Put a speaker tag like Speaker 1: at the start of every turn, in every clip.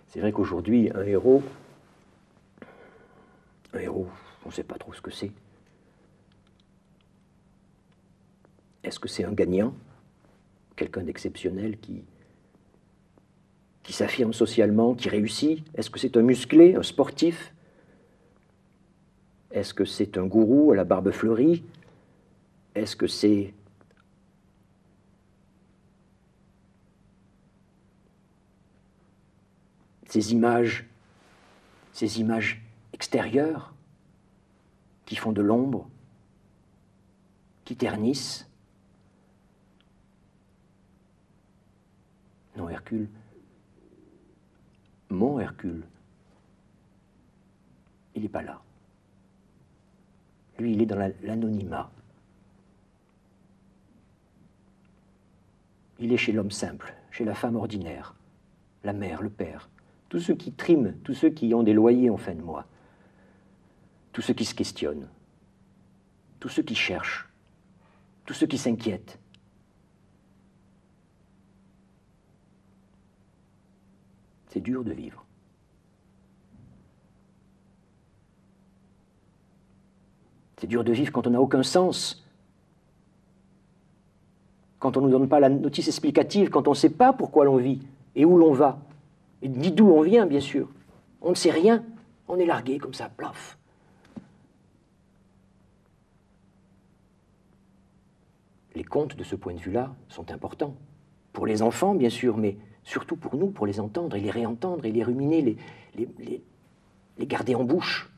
Speaker 1: C'est vrai qu'aujourd'hui, un héros, on ne sait pas trop ce que c'est. Est-ce que c'est un gagnant, quelqu'un d'exceptionnel qui s'affirme socialement, qui réussit? Est-ce que c'est un musclé, un sportif? Est-ce que c'est un gourou à la barbe fleurie? Est-ce que c'est ces images extérieures qui font de l'ombre, qui ternissent? Non, Hercule, mon Hercule, il n'est pas là. Lui, il est dans l'anonymat. Il est chez l'homme simple, chez la femme ordinaire, la mère, le père, tous ceux qui triment, tous ceux qui ont des loyers en fin de mois, tous ceux qui se questionnent, tous ceux qui cherchent, tous ceux qui s'inquiètent. C'est dur de vivre. C'est dur de vivre quand on n'a aucun sens, quand on ne nous donne pas la notice explicative, quand on ne sait pas pourquoi l'on vit et où l'on va, et ni d'où l'on vient, bien sûr. On ne sait rien, on est largué comme ça, plaf. Les contes, de ce point de vue-là, sont importants. Pour les enfants, bien sûr, mais surtout pour nous, pour les entendre et les réentendre et les ruminer, les garder en bouche.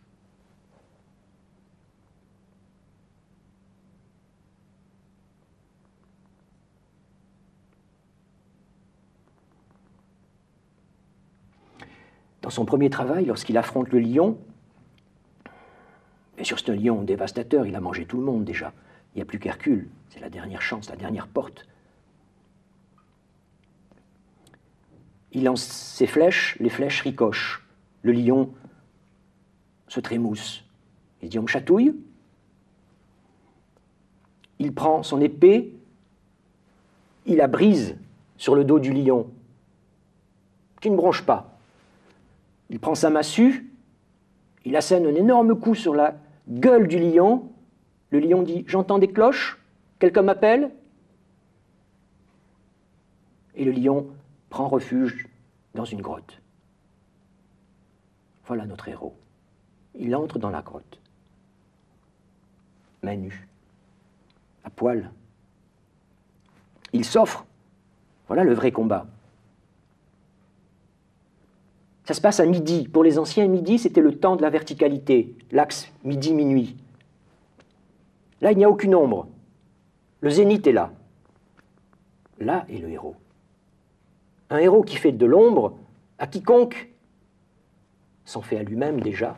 Speaker 1: Dans son premier travail, lorsqu'il affronte le lion, bien sûr c'est un lion dévastateur, il a mangé tout le monde déjà. Il n'y a plus qu'Hercule, c'est la dernière chance, la dernière porte. Il lance ses flèches, les flèches ricochent. Le lion se trémousse. Il dit « on me chatouille ». Il prend son épée, il la brise sur le dos du lion, qui ne bronche pas. Il prend sa massue, il assène un énorme coup sur la gueule du lion. Le lion dit « j'entends des cloches, quelqu'un m'appelle ?» Et le lion prend refuge dans une grotte. Voilà notre héros. Il entre dans la grotte, main nue, à poil. Il s'offre. Voilà le vrai combat. Ça se passe à midi. Pour les anciens, midi, c'était le temps de la verticalité, l'axe midi-minuit. Là, il n'y a aucune ombre. Le zénith est là. Là est le héros. Un héros qui fait de l'ombre à quiconque s'en fait à lui-même déjà,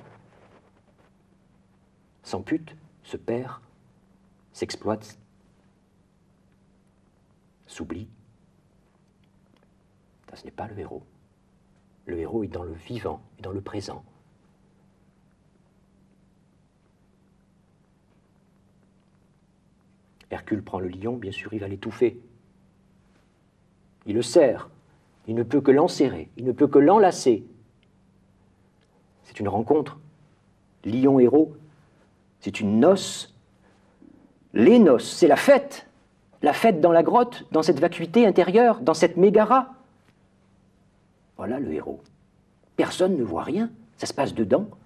Speaker 1: s'ampute, se perd, s'exploite, s'oublie. Ça, ce n'est pas le héros. Le héros est dans le vivant, est dans le présent. Hercule prend le lion, bien sûr, il va l'étouffer. Il le serre, il ne peut que l'enserrer, il ne peut que l'enlacer. C'est une rencontre. Lion-héros, c'est une noce. Les noces, c'est la fête dans la grotte, dans cette vacuité intérieure, dans cette mégara. Voilà le héros. Personne ne voit rien, ça se passe dedans.